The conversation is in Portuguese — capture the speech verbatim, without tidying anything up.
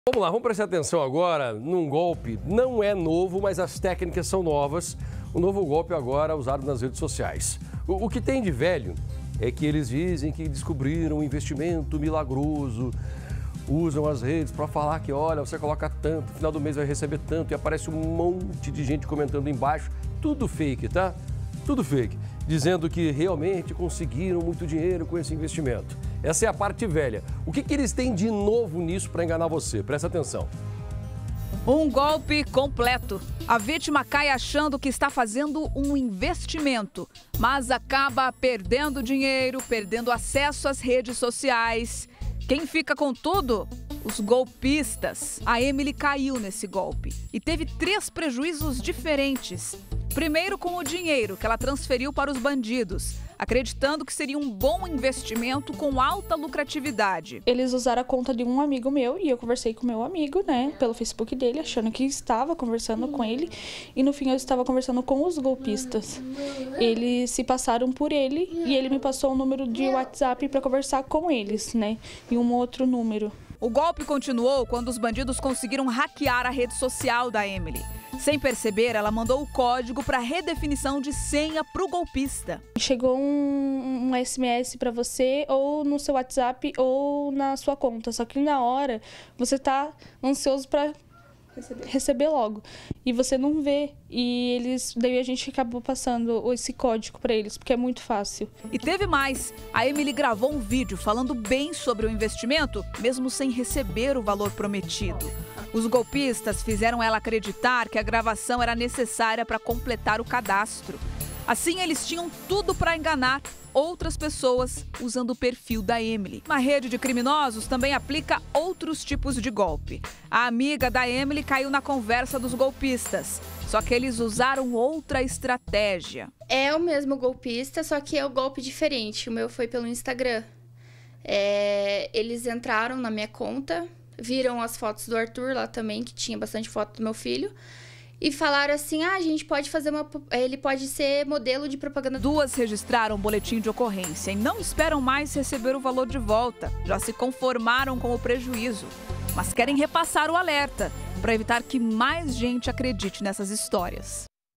Vamos lá, vamos prestar atenção agora num golpe. Não é novo, mas as técnicas são novas. O novo golpe agora usado nas redes sociais. O, o que tem de velho é que eles dizem que descobriram um investimento milagroso. Usam as redes para falar que, olha, você coloca tanto, no final do mês vai receber tanto. E aparece um monte de gente comentando embaixo. Tudo fake, tá? Tudo fake. Dizendo que realmente conseguiram muito dinheiro com esse investimento. Essa é a parte velha. O que, que eles têm de novo nisso para enganar você? Presta atenção. Um golpe completo. A vítima cai achando que está fazendo um investimento, mas acaba perdendo dinheiro, perdendo acesso às redes sociais. Quem fica com tudo? Os golpistas. A Emily caiu nesse golpe e teve três prejuízos diferentes. Primeiro, com o dinheiro que ela transferiu para os bandidos, acreditando que seria um bom investimento com alta lucratividade. Eles usaram a conta de um amigo meu e eu conversei com meu amigo, né, pelo Facebook dele, achando que estava conversando com ele. E no fim eu estava conversando com os golpistas. Eles se passaram por ele e ele me passou um número de WhatsApp para conversar com eles, né, e um outro número. O golpe continuou quando os bandidos conseguiram hackear a rede social da Emily. Sem perceber, ela mandou o código para redefinição de senha para o golpista. Chegou um, um S M S para você, ou no seu WhatsApp, ou na sua conta. Só que na hora, você tá ansioso para receber. receber logo. E você não vê. E eles, daí a gente acabou passando esse código para eles, porque é muito fácil. E teve mais. A Emily gravou um vídeo falando bem sobre o investimento, mesmo sem receber o valor prometido. Os golpistas fizeram ela acreditar que a gravação era necessária para completar o cadastro. Assim, eles tinham tudo para enganar outras pessoas usando o perfil da Emily. Uma rede de criminosos também aplica outros tipos de golpe. A amiga da Emily caiu na conversa dos golpistas, só que eles usaram outra estratégia. É o mesmo golpista, só que é um golpe diferente. O meu foi pelo Instagram. É, eles entraram na minha conta, viram as fotos do Arthur lá também, que tinha bastante foto do meu filho, e falaram assim, ah, a gente pode fazer uma... ele pode ser modelo de propaganda. Duas registraram um boletim de ocorrência e não esperam mais receber o valor de volta. Já se conformaram com o prejuízo, mas querem repassar o alerta para evitar que mais gente acredite nessas histórias.